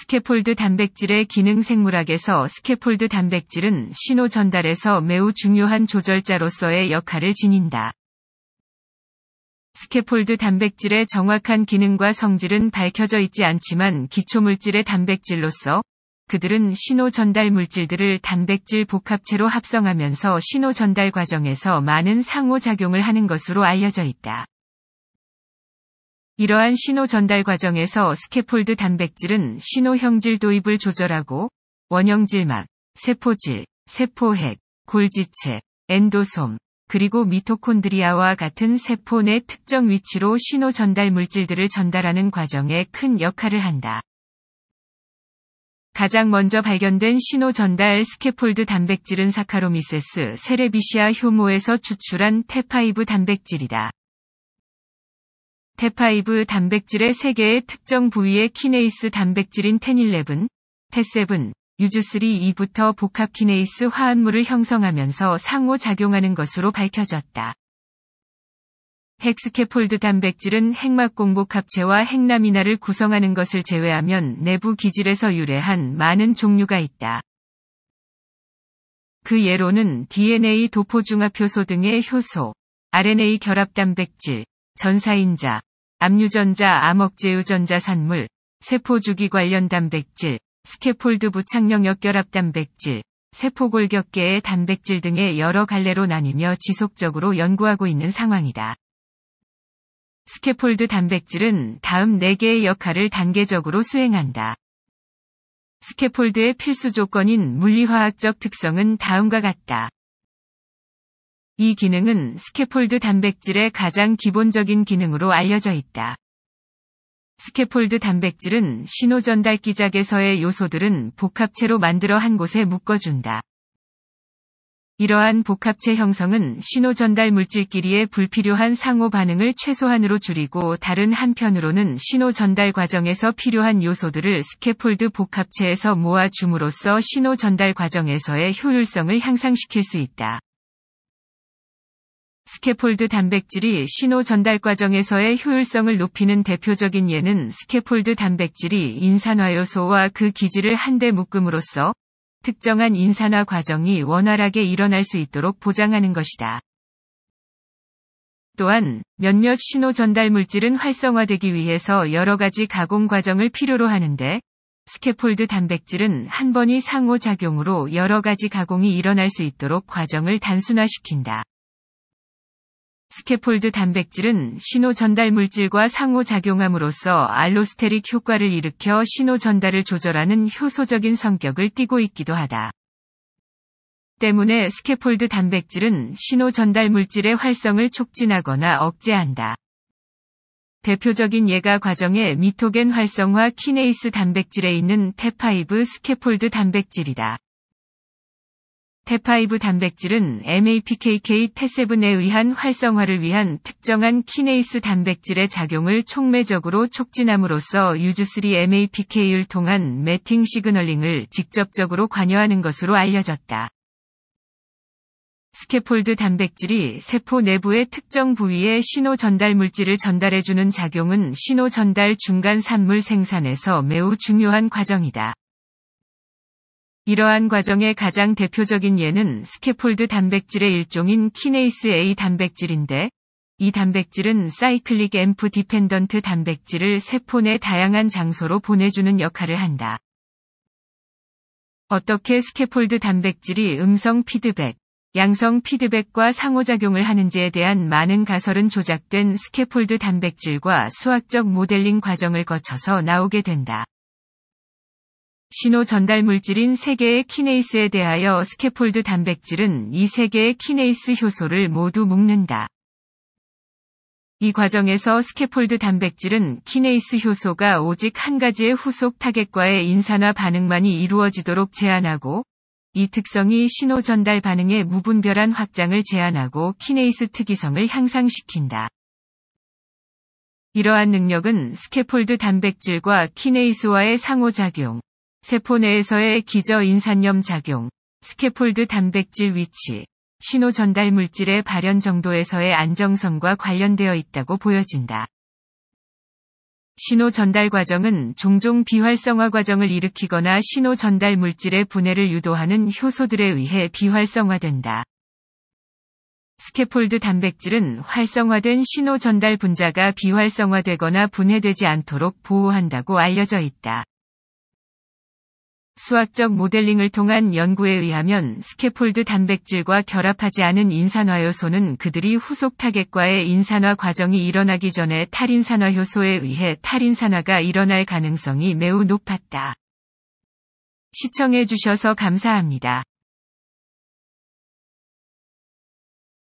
스캐폴드 단백질의 기능 생물학에서 스캐폴드 단백질은 신호 전달에서 매우 중요한 조절자로서의 역할을 지닌다. 스캐폴드 단백질의 정확한 기능과 성질은 밝혀져 있지 않지만 기초물질의 단백질로서 그들은 신호 전달 물질들을 단백질 복합체로 합성하면서 신호 전달 과정에서 많은 상호작용을 하는 것으로 알려져 있다. 이러한 신호 전달 과정에서 스캐폴드 단백질은 신호 형질 도입을 조절하고 원형질막, 세포질, 세포핵, 골지체, 엔도솜, 그리고 미토콘드리아와 같은 세포 내 특정 위치로 신호 전달 물질들을 전달하는 과정에 큰 역할을 한다. 가장 먼저 발견된 신호 전달 스캐폴드 단백질은 사카로미세스 세레비시아 효모에서 추출한 T5 단백질이다. T5 단백질의 3개의 특정 부위의 키네이스 단백질인 텐11, T7, 유즈3E부터 복합 키네이스 화합물을 형성하면서 상호작용하는 것으로 밝혀졌다. 핵스캐폴드 단백질은 핵막공복합체와 핵라미나를 구성하는 것을 제외하면 내부 기질에서 유래한 많은 종류가 있다. 그 예로는 DNA 도포중합효소 등의 효소, RNA 결합단백질, 전사인자, 압류전자 암억제유전자 산물, 세포주기 관련 단백질, 스캐폴드 부착력 역결합 단백질, 세포골격계의 단백질 등의 여러 갈래로 나뉘며 지속적으로 연구하고 있는 상황이다. 스캐폴드 단백질은 다음 4개의 역할을 단계적으로 수행한다. 스캐폴드의 필수 조건인 물리화학적 특성은 다음과 같다. 이 기능은 스캐폴드 단백질의 가장 기본적인 기능으로 알려져 있다. 스캐폴드 단백질은 신호 전달 기작에서의 요소들은 복합체로 만들어 한 곳에 묶어준다. 이러한 복합체 형성은 신호 전달 물질끼리의 불필요한 상호 반응을 최소한으로 줄이고 다른 한편으로는 신호 전달 과정에서 필요한 요소들을 스캐폴드 복합체에서 모아줌으로써 신호 전달 과정에서의 효율성을 향상시킬 수 있다. 스캐폴드 단백질이 신호 전달 과정에서의 효율성을 높이는 대표적인 예는 스캐폴드 단백질이 인산화효소와 그 기질을 한데 묶음으로써 특정한 인산화 과정이 원활하게 일어날 수 있도록 보장하는 것이다. 또한 몇몇 신호 전달 물질은 활성화되기 위해서 여러 가지 가공 과정을 필요로 하는데 스캐폴드 단백질은 한 번의 상호작용으로 여러 가지 가공이 일어날 수 있도록 과정을 단순화시킨다. 스캐폴드 단백질은 신호 전달 물질과 상호작용함으로써 알로스테릭 효과를 일으켜 신호 전달을 조절하는 효소적인 성격을 띠고 있기도 하다. 때문에 스캐폴드 단백질은 신호 전달 물질의 활성을 촉진하거나 억제한다. 대표적인 예가 과정의 미토겐 활성화 키네이스 단백질에 있는 T5 스캐폴드 단백질이다. T5 단백질은 MAPKK T7에 의한 활성화를 위한 특정한 키네이스 단백질의 작용을 촉매적으로 촉진함으로써 유즈3 MAPK를 통한 매팅 시그널링을 직접적으로 관여하는 것으로 알려졌다. 스캐폴드 단백질이 세포 내부의 특정 부위에 신호 전달 물질을 전달해주는 작용은 신호 전달 중간 산물 생산에서 매우 중요한 과정이다. 이러한 과정의 가장 대표적인 예는 스캐폴드 단백질의 일종인 키네이스 A 단백질인데, 이 단백질은 사이클릭 앰프 디펜던트 단백질을 세포 내 다양한 장소로 보내주는 역할을 한다. 어떻게 스캐폴드 단백질이 음성 피드백, 양성 피드백과 상호작용을 하는지에 대한 많은 가설은 조작된 스캐폴드 단백질과 수학적 모델링 과정을 거쳐서 나오게 된다. 신호 전달 물질인 3개의 키네이스에 대하여 스캐폴드 단백질은 이 3개의 키네이스 효소를 모두 묶는다. 이 과정에서 스캐폴드 단백질은 키네이스 효소가 오직 한 가지의 후속 타겟과의 인산화 반응만이 이루어지도록 제한하고, 이 특성이 신호 전달 반응의 무분별한 확장을 제한하고 키네이스 특이성을 향상시킨다. 이러한 능력은 스캐폴드 단백질과 키네이스와의 상호작용, 세포 내에서의 기저인산염 작용, 스캐폴드 단백질 위치, 신호 전달 물질의 발현 정도에서의 안정성과 관련되어 있다고 보여진다. 신호 전달 과정은 종종 비활성화 과정을 일으키거나 신호 전달 물질의 분해를 유도하는 효소들에 의해 비활성화된다. 스캐폴드 단백질은 활성화된 신호 전달 분자가 비활성화되거나 분해되지 않도록 보호한다고 알려져 있다. 수학적 모델링을 통한 연구에 의하면 스캐폴드 단백질과 결합하지 않은 인산화효소는 그들이 후속 타겟과의 인산화 과정이 일어나기 전에 탈인산화 효소에 의해 탈인산화가 일어날 가능성이 매우 높았다. 시청해 주셔서 감사합니다.